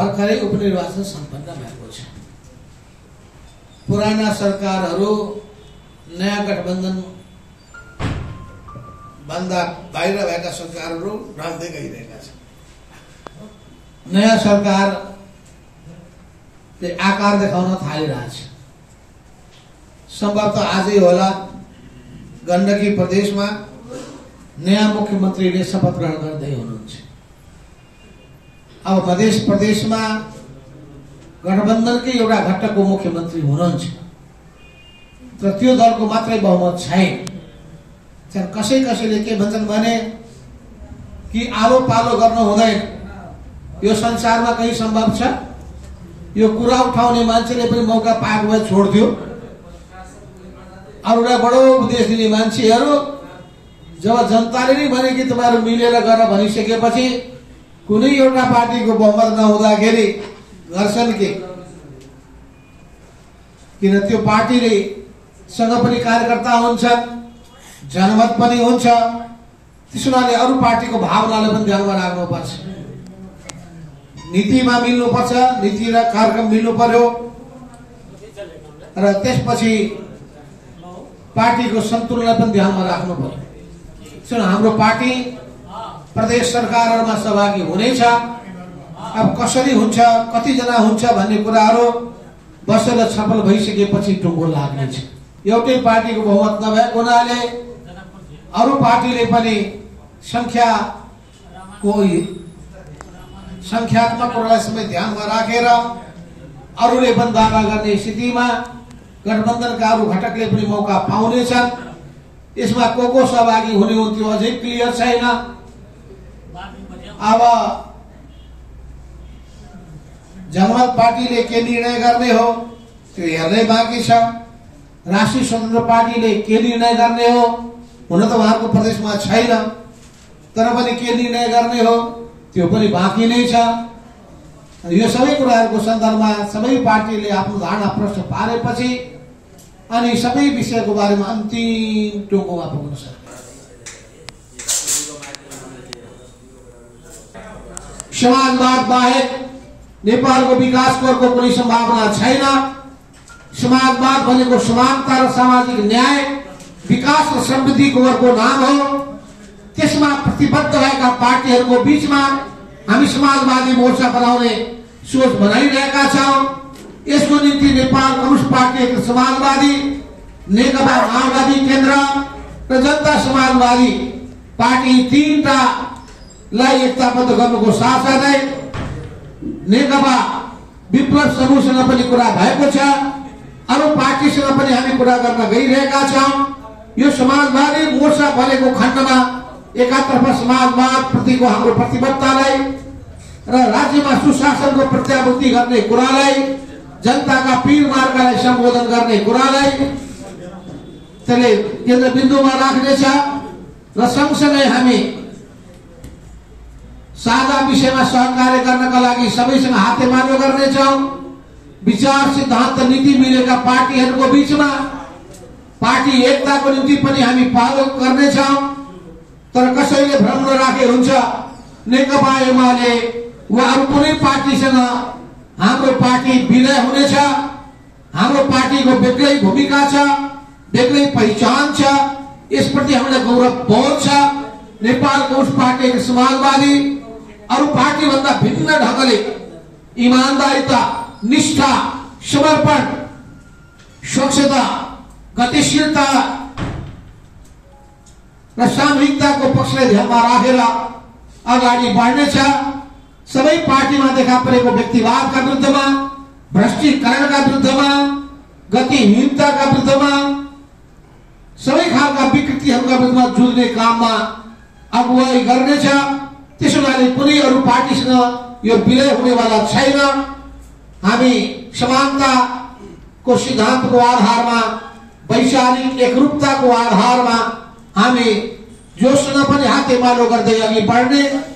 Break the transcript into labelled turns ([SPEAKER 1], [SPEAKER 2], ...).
[SPEAKER 1] भर्खरै उपनिर्वाचन सम्पन्न भएको छ। पुराना सरकारहरू नयाँ गठबन्धन भन्दा बाहिर भएका सरकारहरू ढल्दै गइरहेका छन्। नयाँ सरकारले आकार देखाउन थालिरहेछ। सम्भवतः आजै होला गण्डकी प्रदेशमा नयाँ मुख्यमन्त्रीले शपथ ग्रहण गर्दै हुनुहुन्छ। अब मध्य प्रदेशमा गठबन्धनकै एउटा घटकको मुख्यमन्त्री हुनुहुन्छ, तर त्यो दलको मात्रै बहुमत छैन। कसैले के भन्छन् भने कि आलो पालो गर्न हुँदैन, यो संसारमा कहीँ सम्भव छ? यो कुरा उठाउने मान्छेले पनि मौका पाएको भए छोड्थ्यो। अरूलाई बडो उपदेश दिने मान्छेहरू जब जनताले नै भने कि तपाईहरु मिलेर गर भनिसकेपछि कुनै एउटा पार्टीको बहुमत नहुँदाखेरि गर्छन् के? किन त्यो पार्टीले सँग पनि कार्यकर्ता हुन्छन्, जनमत पनि हुन्छ। त्यसैले अरू पार्टीको भावनालाई पनि ध्यानमा राख्नुपर्छ। नीतिमा मिल्नुपर्छ, नीति र कार्यक्रम मिल्नु पर्यो र त्यसपछि पार्टीको सन्तुलनलाई पनि ध्यानमा राख्नु पर्यो। हाम्रो पार्टी प्रदेश सरकारहरुमा सहभागी हुनेछ। अब कसरी हुन्छ, कति जना हुन्छ भन्ने कुराहरु बसेर छलफल भइसकेपछि टुङ्गो लाग्नेछ। एउटै पार्टीको बहुमत नभएको हुनाले अरू पार्टीले पनि संख्यात्मक कुरालाई समेत ध्यानमा राखेर अरूले पनि दावा गर्ने स्थितिमा गठबन्धनका अरू घटकले पनि मौका पाउनेछन्। यसमा को सहभागी हुने हो त्यो अझै क्लियर छैन। अब जनमत पार्टीले के निर्णय गर्ने हो त्यो हेर्नै बाँकी छ। राष्ट्रिय स्वतन्त्र पार्टीले के निर्णय गर्ने हो, हुन त उहाँको प्रदेशमा छैन, तर पनि के निर्णय गर्ने हो त्यो पनि बाँकी नै छ। यो सबै कुराहरूको सन्दर्भमा सबै पार्टीले आफ्नो धारणा प्रश्न पारेपछि अनि सबै विषयको बारेमा अन्तिम टुङ्गोमा पुग्न सक्छ। समाजवाद बाहेक नेपालको विकासको अर्को कुनै सम्भावना छैन। समाजवाद भनेको समानता र सामाजिक न्याय, विकास र समृद्धिको अर्को नाम हो। त्यसमा प्रतिबद्ध भएका पार्टीहरूको बीचमा हामी समाजवादी मोर्चा बनाउने सोच बनाइरहेका छौं। यसको निम्ति नेपाल कम्युनिस्ट पार्टी एक समाजवादी, नेकपा माओवादी केन्द्र र जनता समाजवादी पार्टी तीनटालाई एकताबद्ध गर्नुको साथसाथै नेकपा विप्लव समूहसँग पनि कुरा भएको छ। अरू पार्टीसँग पनि हामी कुरा गर्न गइरहेका छौं। यो समाजवादी मोर्चा बनेको खण्डमा एकातर्फ समाजवाद प्रतिको हाम्रो प्रतिबद्धतालाई र राज्यमा सुशासनको प्रत्याभूति गर्ने कुरालाई, जनताका पीर मार्गलाई सम्बोधन गर्ने कुरालाई त्यसले केन्द्रबिन्दुमा राख्नेछ र सँगसँगै हामी साझा विषयमा सहकार्य गर्नका लागि सबैसँग हातेमालो गर्नेछौं। विचार, सिद्धान्त, नीति मिलेका पार्टीहरूको बीचमा पार्टी एकताको निम्ति पनि हामी पहल गर्नेछौं। तर कसैले भ्रम नराखे हुन्छ नेकपा एमाले वा अरू कुनै पार्टीसँग हाम्रो पार्टी विलय हुनेछ। हाम्रो पार्टीको बेग्लै भूमिका छ, बेग्लै पहिचान छ। यसप्रति हामीलाई गौरव बोध छ। नेपाल कम्युनिस्ट पार्टी एक समाजवादी अरू पार्टी भन्दा भिन्न ढंगले ईमानदारिता, निष्ठा, समर्पण, स्वच्छता, गतिशीलता र सामूहिकताको पक्षलाई ध्यानमा राखेर अगाडि बढ्नेछ। सबै पार्टीमा देखा परेको व्यक्तिवादका विरुद्धमा, भ्रष्टीकरणका विरुद्धमा, गतिहीनताका विरुद्धमा, सबै खालका विकृतिहरूका विरुद्धमा जुझ्ने काममा अगुवाई गर्नेछ। त्यसैले कुनै अरू पार्टीसँग यो विलय हुनेवाला छैन। हामी समानताको सिद्धान्तको आधारमा, वैचारिक एकरूपताको आधारमा हामी जोसँग पनि हातेमालो गर्दै अघि बढ्ने